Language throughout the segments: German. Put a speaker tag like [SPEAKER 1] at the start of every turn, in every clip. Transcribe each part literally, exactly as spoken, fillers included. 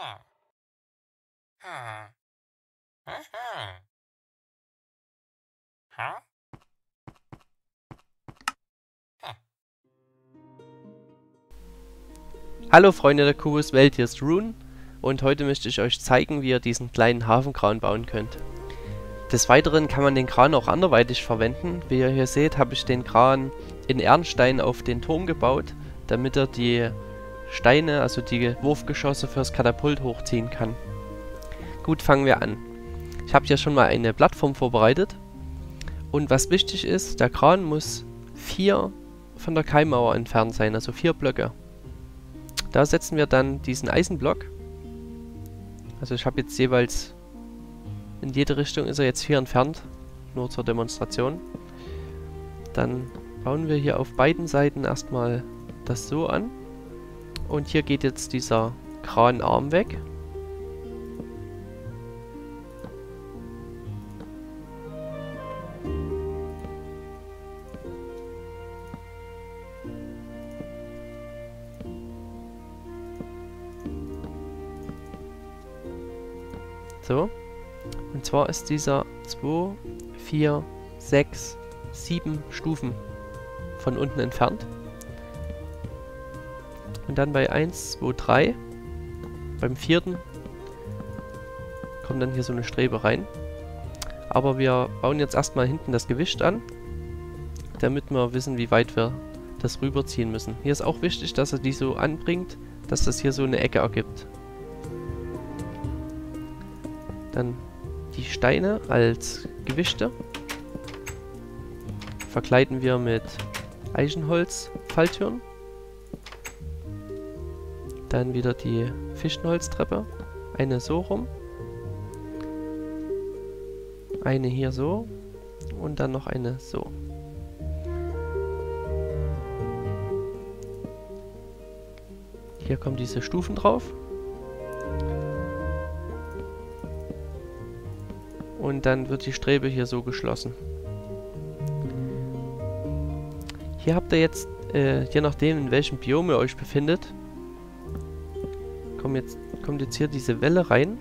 [SPEAKER 1] Hallo Freunde der Kubuswelt, hier ist Rune und heute möchte ich euch zeigen, wie ihr diesen kleinen Hafenkran bauen könnt. Des Weiteren kann man den Kran auch anderweitig verwenden. Wie ihr hier seht, habe ich den Kran in Ehrenstein auf den Turm gebaut, damit er die Steine, also die Wurfgeschosse fürs Katapult hochziehen kann. Gut, fangen wir an. Ich habe hier schon mal eine Plattform vorbereitet und was wichtig ist, der Kran muss vier von der Keimmauer entfernt sein, also vier Blöcke. Da setzen wir dann diesen Eisenblock. Also ich habe jetzt jeweils, in jede Richtung ist er jetzt vier entfernt, nur zur Demonstration. Dann bauen wir hier auf beiden Seiten erstmal das so an. Und hier geht jetzt dieser Kranarm weg. So, und zwar ist dieser zwei, vier, sechs, sieben Stufen von unten entfernt. Und dann bei eins, zwei, drei, beim vierten, kommt dann hier so eine Strebe rein. Aber wir bauen jetzt erstmal hinten das Gewicht an, damit wir wissen, wie weit wir das rüberziehen müssen. Hier ist auch wichtig, dass er die so anbringt, dass das hier so eine Ecke ergibt. Dann die Steine als Gewichte verkleiden wir mit Eichenholz-Falltüren. Dann wieder die Fichtenholztreppe. Eine so rum. Eine hier so. Und dann noch eine so. Hier kommen diese Stufen drauf. Und dann wird die Strebe hier so geschlossen. Hier habt ihr jetzt, äh, je nachdem in welchem Biom ihr euch befindet, kommt jetzt, kommt jetzt hier diese Welle rein.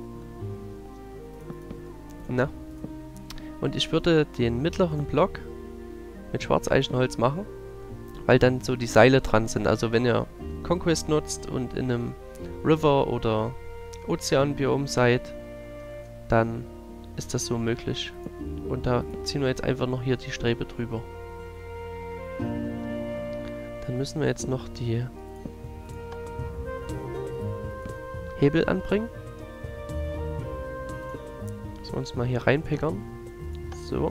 [SPEAKER 1] Na. Und ich würde den mittleren Block mit Schwarzeichenholz machen, weil dann so die Seile dran sind. Also wenn ihr Conquest nutzt und in einem River- oder Ozeanbiom seid, dann ist das so möglich. Und da ziehen wir jetzt einfach noch hier die Strebe drüber. Dann müssen wir jetzt noch die Hebel anbringen. Müssen wir uns mal hier reinpickern. So.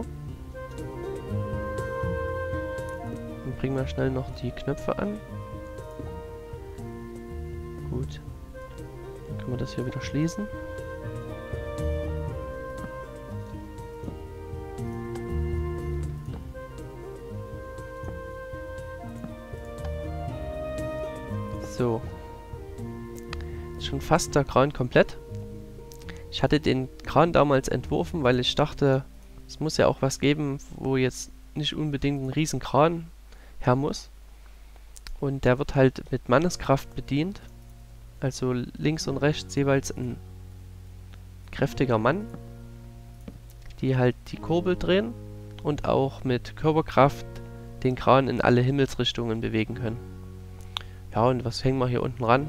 [SPEAKER 1] Dann bringen wir schnell noch die Knöpfe an. Gut. Dann können wir das hier wieder schließen. So. Ist schon fast der Kran komplett. Ich hatte den Kran damals entworfen, weil ich dachte, es muss ja auch was geben, wo jetzt nicht unbedingt ein riesen Kran her muss. Und der wird halt mit Manneskraft bedient. Also links und rechts jeweils ein kräftiger Mann, die halt die Kurbel drehen und auch mit Körperkraft den Kran in alle Himmelsrichtungen bewegen können. Ja, und was hängen wir hier unten ran?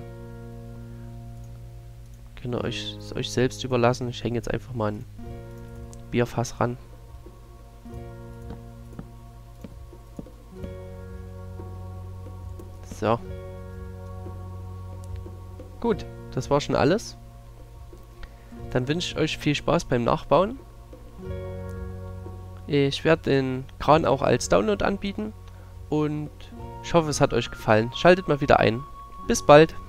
[SPEAKER 1] Könnt ihr euch, es euch selbst überlassen. Ich hänge jetzt einfach mal ein Bierfass ran. So. Gut, das war schon alles. Dann wünsche ich euch viel Spaß beim Nachbauen. Ich werde den Kran auch als Download anbieten und ich hoffe, es hat euch gefallen. Schaltet mal wieder ein. Bis bald!